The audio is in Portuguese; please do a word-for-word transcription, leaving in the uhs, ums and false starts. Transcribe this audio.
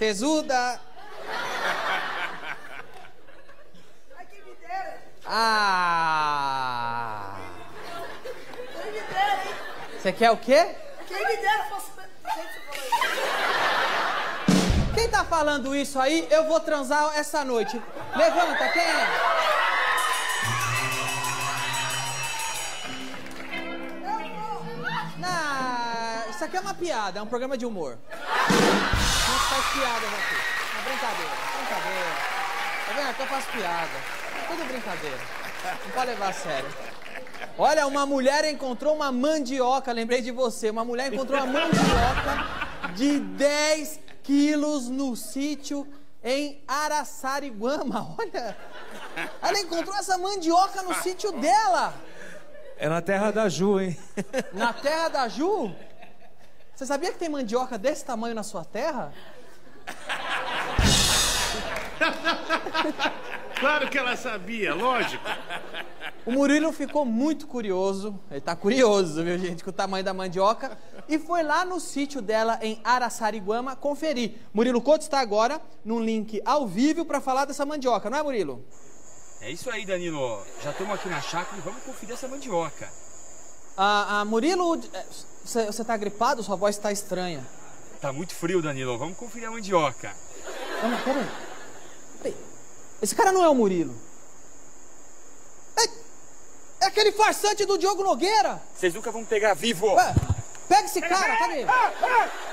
tesuda. Ai, quem me dera. Ah. Quem me dera, hein? Você quer o quê? Quem me dera fosse... Gente, você falou isso. Quem tá falando isso aí, eu vou transar essa noite. Levanta, quem é? Não, isso aqui é uma piada, é um programa de humor. Não faz piada aqui. É uma brincadeira, brincadeira. Tá vendo? Aqui eu faço piada. É tudo brincadeira. Não pode levar a sério. Olha, uma mulher encontrou uma mandioca, lembrei de você. Uma mulher encontrou uma mandioca de dez quilos no sítio em Araçariguama. Olha, ela encontrou essa mandioca no sítio dela. É na terra da Ju, hein? Na terra da Ju? Você sabia que tem mandioca desse tamanho na sua terra? Claro que ela sabia, lógico. O Murilo ficou muito curioso, ele tá curioso, viu, gente, com o tamanho da mandioca, e foi lá no sítio dela em Araçariguama conferir. Murilo Couto está agora num link ao vivo para falar dessa mandioca, não é, Murilo? É isso aí, Danilo. Já estamos aqui na chácara e vamos conferir essa mandioca. Ah, ah, Murilo, você tá gripado? Sua voz tá estranha. Tá muito frio, Danilo. Vamos conferir a mandioca. Não, não, peraí. Peraí. Esse cara não é o Murilo. É, é aquele farsante do Diogo Nogueira. Vocês nunca vão pegar vivo. Ué, pega esse cara, cadê ele?